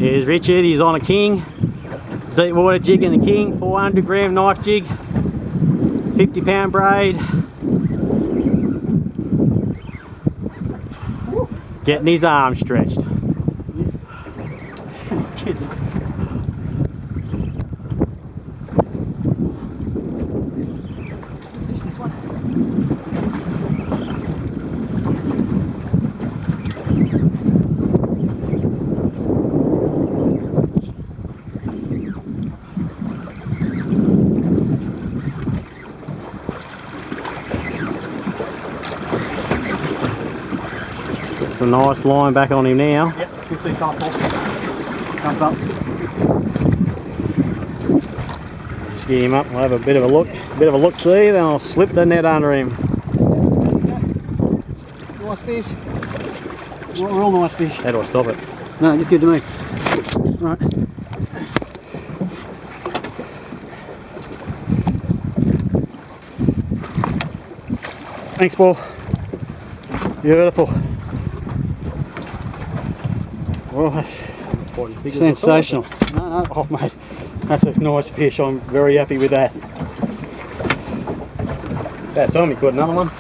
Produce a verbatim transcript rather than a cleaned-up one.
Here's Richard, he's on a king. Deep water jig in the king, four hundred gram knife jig, fifty pound braid. Getting his arm stretched. This one. It's a nice line back on him now. Yep, you can see top off. Comes up. Just get him up, we'll have a bit of a look, a bit of a look see, then I'll slip the net under him. Nice fish. We're all nice fish. How do I stop it? No, just good to me. Right. Thanks, Paul. Beautiful. Right. Sensational. No, no, oh mate, that's a nice fish. I'm very happy with that. About time we caught another one.